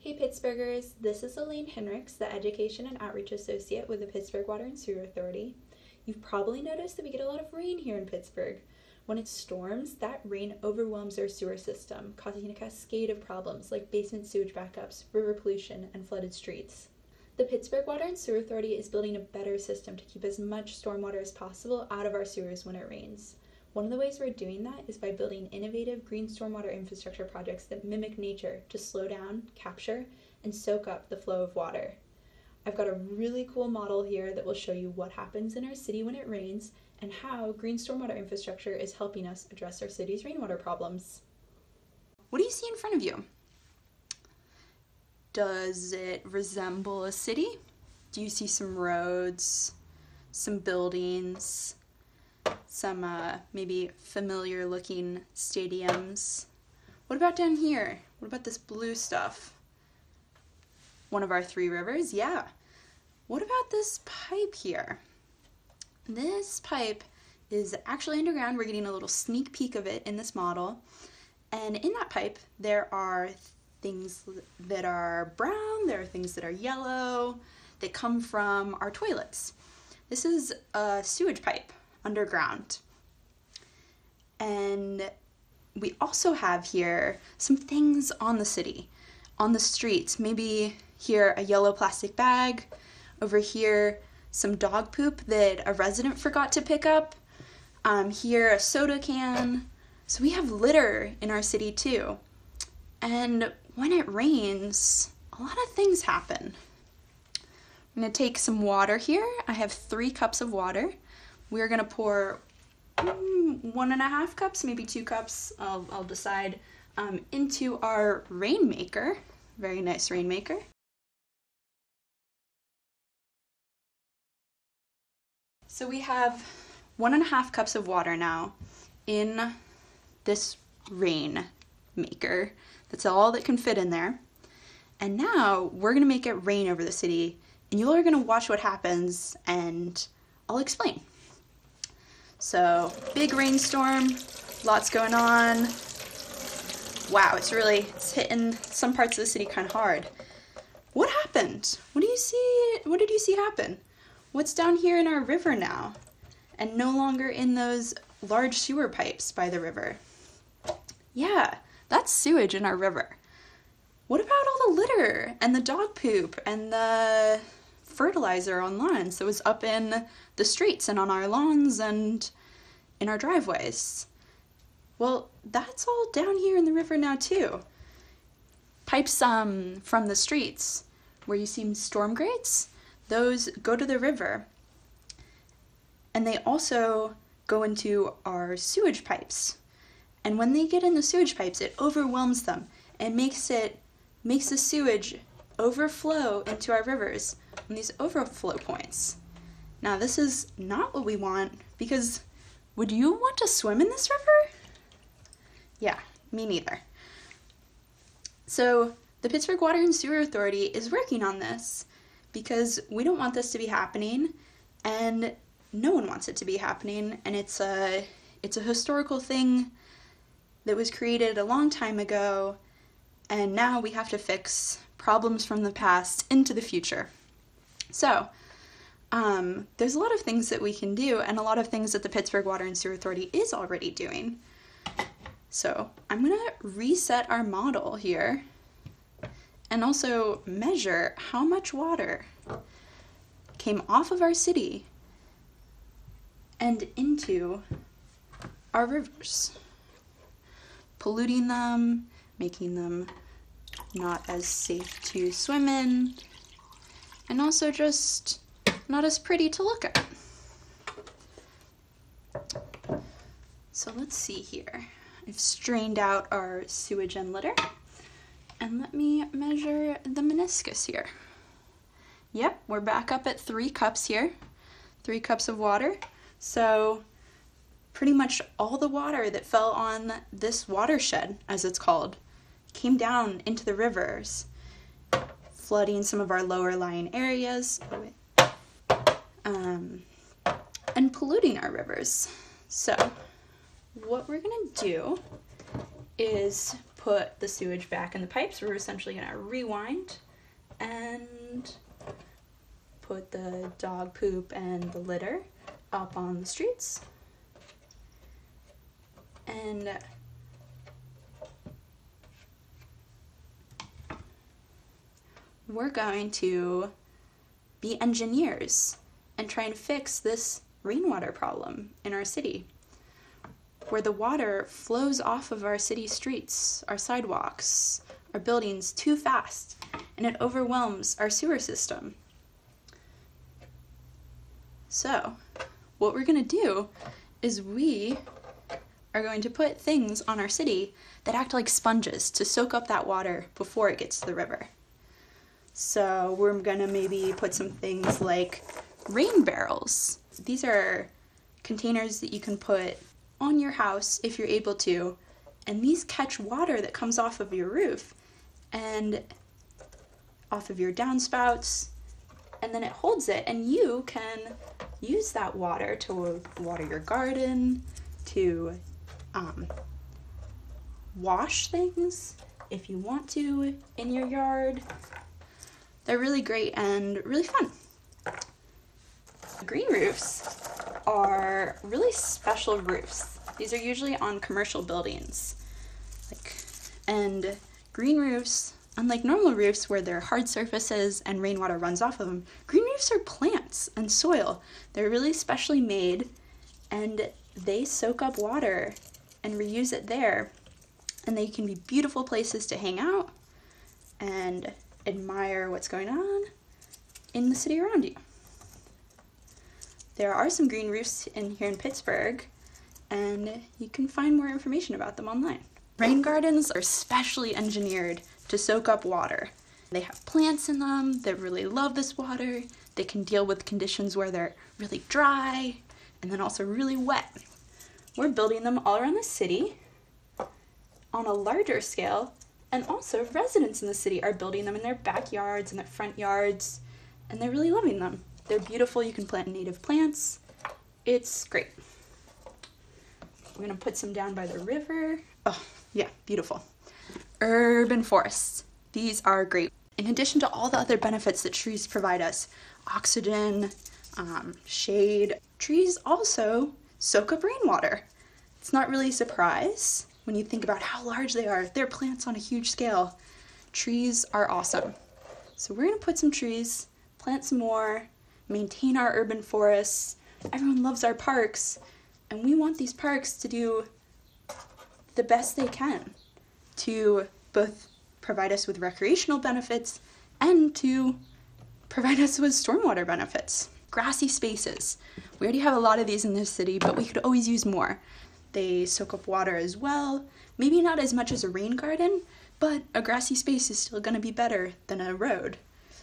Hey Pittsburghers, this is Elaine Henricks, the Education and Outreach Associate with the Pittsburgh Water and Sewer Authority. You've probably noticed that we get a lot of rain here in Pittsburgh. When it storms, that rain overwhelms our sewer system, causing a cascade of problems like basement sewage backups, river pollution, and flooded streets. The Pittsburgh Water and Sewer Authority is building a better system to keep as much stormwater as possible out of our sewers when it rains. One of the ways we're doing that is by building innovative green stormwater infrastructure projects that mimic nature to slow down, capture, and soak up the flow of water. I've got a really cool model here that will show you what happens in our city when it rains and how green stormwater infrastructure is helping us address our city's rainwater problems. What do you see in front of you? Does it resemble a city? Do you see some roads, some buildings, some maybe familiar looking stadiums? What about down here? What about this blue stuff? One of our three rivers? Yeah. What about this pipe here? This pipe is actually underground. We're getting a little sneak peek of it in this model. And in that pipe, there are things that are brown, there are things that are yellow, that come from our toilets. This is a sewage pipe underground. And we also have here some things on the city, on the streets. Maybe here a yellow plastic bag, over here some dog poop that a resident forgot to pick up, here a soda can. So we have litter in our city too. And when it rains, a lot of things happen. I'm going to take some water here. I have 3 cups of water. We're going to pour 1.5 cups, maybe 2 cups, I'll decide, into our rainmaker. Very nice rainmaker. So we have 1.5 cups of water now in this rainmaker. That's all that can fit in there. And now we're going to make it rain over the city, and you all are going to watch what happens, and I'll explain. So, big rainstorm, lots going on. Wow, it's hitting some parts of the city kind of hard. What happened? What did you see happen? What's down here in our river now? And no longer in those large sewer pipes by the river? Yeah, that's sewage in our river. What about all the litter and the dog poop and the fertilizer on lawns that was up in the streets and on our lawns and in our driveways? Well, that's all down here in the river now too. Pipes from the streets where you see storm grates, those go to the river. And they also go into our sewage pipes. And when they get in the sewage pipes, it overwhelms them and makes the sewage overflow into our rivers on these overflow points. Now, this is not what we want, because would you want to swim in this river? Yeah, me neither. So the Pittsburgh Water and Sewer Authority is working on this because we don't want this to be happening, and no one wants it to be happening, and it's a historical thing that was created a long time ago, and now we have to fix problems from the past into the future. So, there's a lot of things that we can do, and a lot of things that the Pittsburgh Water and Sewer Authority is already doing. So, I'm going to reset our model here, and also measure how much water came off of our city and into our rivers, polluting them, making them not as safe to swim in, and also just not as pretty to look at. So let's see here. I've strained out our sewage and litter, and let me measure the meniscus here. Yep, we're back up at 3 cups here, 3 cups of water. So pretty much all the water that fell on this watershed, as it's called, came down into the rivers, flooding some of our lower lying areas, and polluting our rivers. So what we're gonna do is put the sewage back in the pipes, we're essentially going to rewind and put the dog poop and the litter up on the streets. And we're going to be engineers and try and fix this rainwater problem in our city, where the water flows off of our city streets, our sidewalks, our buildings too fast, and it overwhelms our sewer system. So, what we're going to do is we are going to put things on our city that act like sponges to soak up that water before it gets to the river. So we're going to maybe put some things like rain barrels. These are containers that you can put on your house if you're able to, and these catch water that comes off of your roof and off of your downspouts, and then it holds it, and you can use that water to water your garden, to wash things if you want to in your yard. They're really great and really fun. Green roofs are really special roofs. These are usually on commercial buildings. And green roofs, unlike normal roofs where they're hard surfaces and rainwater runs off of them, green roofs are plants and soil. They're really specially made, and they soak up water and reuse it there. And they can be beautiful places to hang out and admire what's going on in the city around you. There are some green roofs here in Pittsburgh, and you can find more information about them online. Rain gardens are specially engineered to soak up water. They have plants in them that really love this water. They can deal with conditions where they're really dry and then also really wet. We're building them all around the city on a larger scale, and also residents in the city are building them in their backyards and their front yards, and they're really loving them. They're beautiful. You can plant native plants. It's great. We're going to put some down by the river. Oh, yeah, beautiful. Urban forests. These are great. In addition to all the other benefits that trees provide us, oxygen, shade, trees also soak up rainwater. It's not really a surprise when you think about how large they are. They're plants on a huge scale. Trees are awesome. So we're going to put some trees, plant some more, maintain our urban forests. Everyone loves our parks, and we want these parks to do the best they can to both provide us with recreational benefits and to provide us with stormwater benefits. Grassy spaces. We already have a lot of these in this city, but we could always use more. They soak up water as well. Maybe not as much as a rain garden, but a grassy space is still going to be better than a road.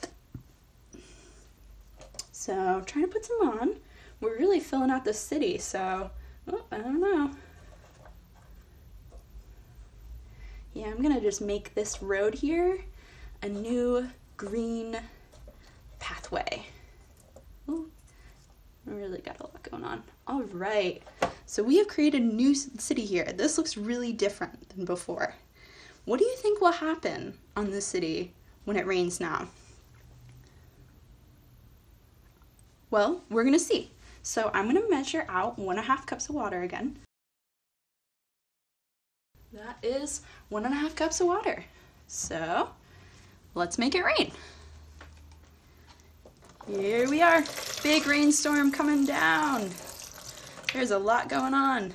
So, trying to put some on. We're really filling out the city, so, I don't know. Yeah, I'm going to just make this road here a new green pathway. Ooh, I really got a lot going on. All right, so we have created a new city here. This looks really different than before. What do you think will happen on this city when it rains now? Well, we're going to see. So I'm going to measure out 1.5 cups of water again. That is 1.5 cups of water. So let's make it rain. Here we are. Big rainstorm coming down. There's a lot going on.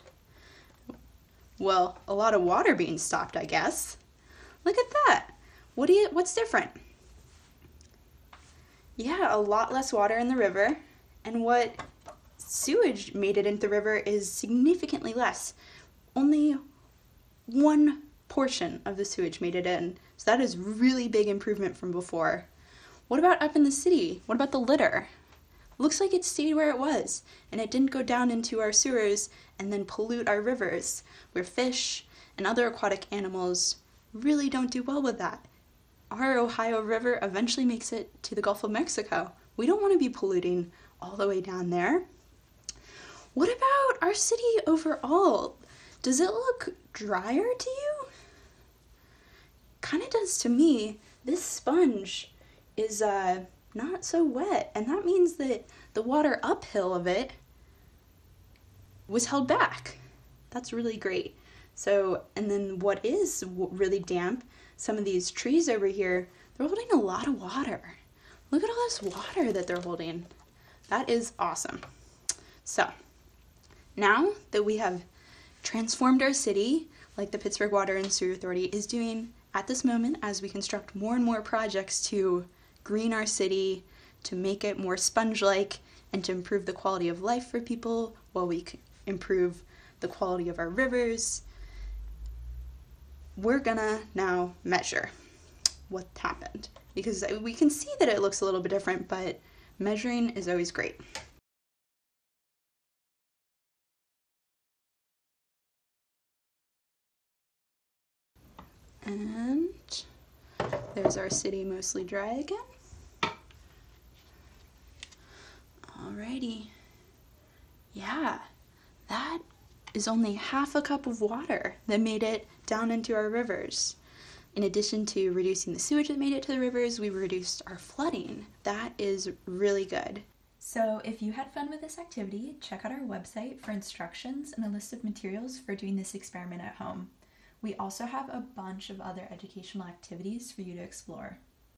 Well, a lot of water being stopped, I guess. Look at that. What's different? Yeah, a lot less water in the river, and what sewage made it into the river is significantly less. Only one portion of the sewage made it in, so that is really big improvement from before. What about up in the city? What about the litter? Looks like it stayed where it was, and it didn't go down into our sewers and then pollute our rivers, where fish and other aquatic animals really don't do well with that. Our Ohio River eventually makes it to the Gulf of Mexico. We don't want to be polluting all the way down there. What about our city overall? Does it look drier to you? kind of does to me, this sponge is not so wet, and that means that the water uphill of it was held back. That's really great. So, and then what is really damp, some of these trees over here, they're holding a lot of water. Look at all this water that they're holding. That is awesome. So, now that we have transformed our city, like the Pittsburgh Water and Sewer Authority is doing at this moment as we construct more and more projects to green our city, to make it more sponge-like, and to improve the quality of life for people while we improve the quality of our rivers, we're gonna now measure what happened. Because we can see that it looks a little bit different, but measuring is always great. And there's our city mostly dry again. Alrighty. Yeah, that is only half a cup of water that made it down into our rivers. In addition to reducing the sewage that made it to the rivers, we reduced our flooding. That is really good. So if you had fun with this activity, check out our website for instructions and a list of materials for doing this experiment at home. We also have a bunch of other educational activities for you to explore.